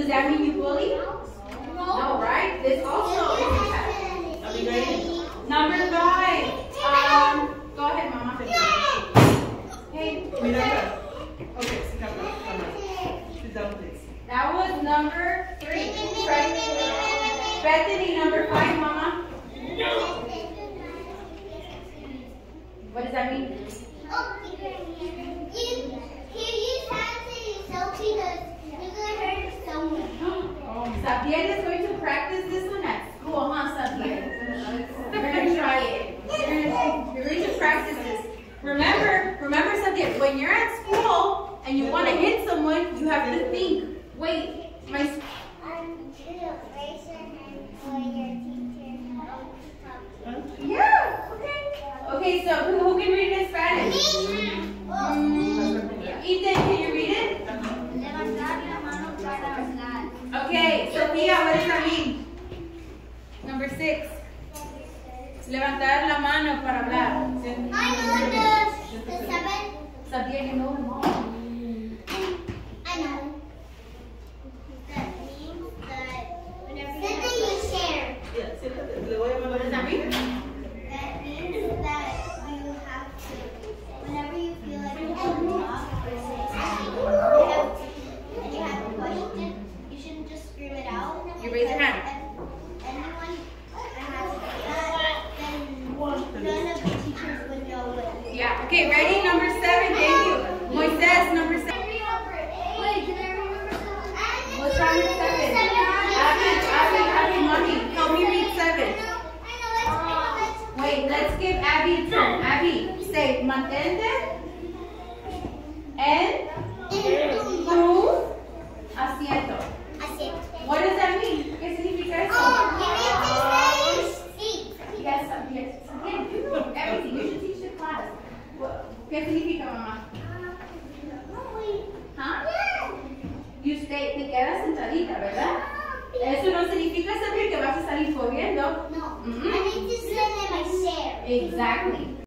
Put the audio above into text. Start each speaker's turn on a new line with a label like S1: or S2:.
S1: Does that mean you bully? No, right? This also is a test. Are we ready? Number 5. Go ahead, Mama. Hey.
S2: Okay, sit down. Sit down, please.
S1: That was number 3. Bethany, number 5, Mama. What does that mean? Sabiel is going to practice this one at school, huh, Sabiel? You're going to try it. You're going to practice this. Remember, Sabiel, when you're at school and you want to hit someone, you have to think, wait, my... Yeah, okay. Okay, so who can read it in Spanish? Ethan, can you read it? Okay, Sophia, what does that mean? Number 6. Levantar la mano para hablar. Sabía que no, Mom.
S3: I know. That means that whenever you share.
S1: What does that mean?
S3: That means that you have to, whenever you feel like you have to talk or say something, and you have a question, you shouldn't just scream it out.
S1: You raise your hand.
S3: Anyone that has that, then none of the teachers would know what.
S1: Yeah, okay, ready? Number 7, thank you. Moises, number 7.
S3: Wait, can I remember something?
S1: What's wrong with 7? Abby, mommy, help me read 7. Wait, let's give Abby a turn. Abby, say, mantente en tu asiento. What does that mean? ¿Qué significa eso? Yes, again, you know everything. You should teach the class. ¿Qué significa, mamá? ¿Ah? Y usted te queda sentadita, ¿verdad? Eso no significa saber que vas a salir corriendo.
S3: No, I need to sit in my chair.
S1: Exactly.